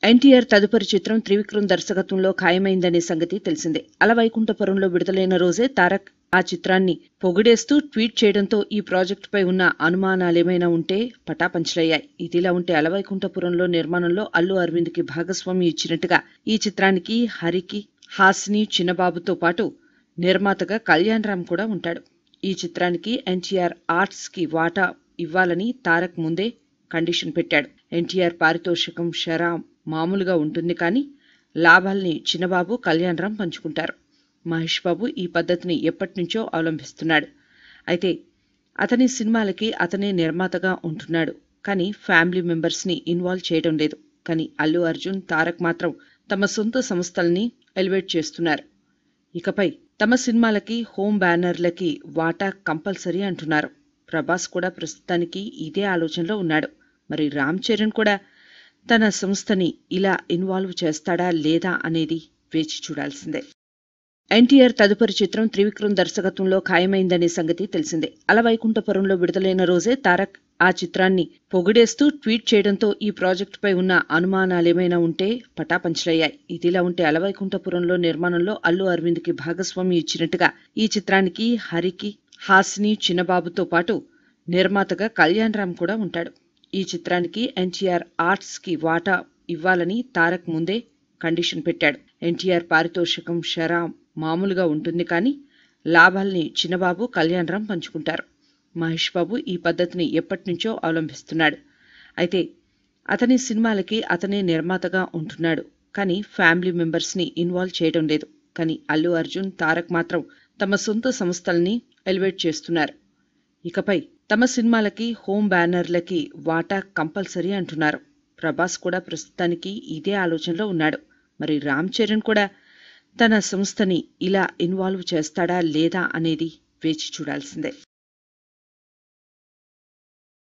ఎన్టీఆర్ తదుపరి చిత్రం త్రివిక్రమ్ దర్శకత్వంలో ఖాయమైందనే సంగతి తెలిసిందే. అలవైకుంఠపురంలో విడుదలైన రోజే తారక్ ఆ చిత్రాన్ని పొగిడేస్తూ ట్వీట్ చేయడంతో ఈ ప్రాజెక్టుపై ఉన్న అనుమానాలేమైనా ఉంటే పటాపంచలయ్యాయి. ఇదిలా ఉంటే అలవైకుంఠపురంలో నిర్మాణంలో అల్లు అరవింద్కి భాగస్వామి ఇచ్చినట్టుగా ఈ చిత్రానికి హరికి, హాసిని, చిన్నబాబుతో పాటు నిర్మాతగా కళ్యాణ్ రామ్ కూడా ఉంటాడు. ఈ చిత్రానికి ఎన్టీఆర్ ఆర్ట్స్ కి వాటా ఇవ్వాలని తారక్ ముందే కండిషన్ పెట్టాడు. ఎన్టీఆర్ పారితోషికం షరా మామూలుగా ఉంటుంది కానీ లాభాల్ని చిన్నబాబు, కళ్యాణ్ రామ్ పంచుకుంటారు. మహేష్ బాబు ఈ పద్ధతిని ఎప్పటినుంచో అవలంబిస్తున్నాడు. అయితే అతని సినిమాలకి అతనే నిర్మాతగా ఉంటున్నాడు కానీ ఫ్యామిలీ మెంబర్స్ని ఇన్వాల్వ్ చేయడం లేదు. కానీ అల్లు అర్జున్, తారక్ మాత్రం తమ సొంత సంస్థల్ని ఎలివేట్ చేస్తున్నారు. ఇకపై తమ సినిమాలకి హోమ్ బ్యానర్లకి వాటా కంపల్సరీ అంటున్నారు. ప్రభాస్ కూడా ప్రస్తుతానికి ఇదే ఆలోచనలో ఉన్నాడు. మరి రామ్ చరణ్ కూడా తన సంస్థని ఇలా ఇన్వాల్వ్ చేస్తాడా లేదా అనేది వేచి చూడాల్సిందే. ఎన్టీఆర్ తదుపరి చిత్రం త్రివిక్రమ్ దర్శకత్వంలో ఖాయమైందనే సంగతి తెలిసిందే. అలవైకుంఠపురంలో విడుదలైన రోజే తారక్ ఆ చిత్రాన్ని పొగిడేస్తూ ట్వీట్ చేయడంతో ఈ ప్రాజెక్టుపై ఉన్న అనుమానాలేమైనా ఉంటే పటాపంచలయ్యాయి. ఇదిలా ఉంటే అలవైకుంఠపురంలో నిర్మాణంలో అల్లు అరవింద్కి భాగస్వామి ఇచ్చినట్టుగా ఈ చిత్రానికి హరికి, హాసిని, చిన్నబాబుతో పాటు నిర్మాతగా కళ్యాణ్ రామ్ కూడా ఉంటాడు. ఈ చిత్రానికి ఎన్టీఆర్ ఆర్ట్స్ కి వాటా ఇవ్వాలని తారక్ ముందే కండిషన్ పెట్టాడు. ఎన్టీఆర్ పారితోషికం షరా మామూలుగా ఉంటుంది కానీ లాభాల్ని చిన్నబాబు, కళ్యాణ్ రామ్ పంచుకుంటారు. మహేష్ బాబు ఈ పద్ధతిని ఎప్పటినుంచో అవలంబిస్తున్నాడు. అయితే అతని సినిమాలకి అతనే నిర్మాతగా ఉంటున్నాడు కానీ ఫ్యామిలీ మెంబర్స్ని ఇన్వాల్వ్ చేయడం లేదు. కానీ అల్లు అర్జున్, తారక్ మాత్రం తమ సొంత సంస్థల్ని ఎలివేట్ చేస్తున్నారు. ఇకపై తమ సినిమాలకి హోమ్ బ్యానర్లకి వాటా కంపల్సరీ అంటున్నారు. ప్రభాస్ కూడా ప్రస్తుతానికి ఇదే ఆలోచనలో ఉన్నాడు. మరి రామ్ చరణ్ కూడా తన సంస్థని ఇలా ఇన్వాల్వ్ చేస్తాడా లేదా అనేది వేచి చూడాల్సిందే.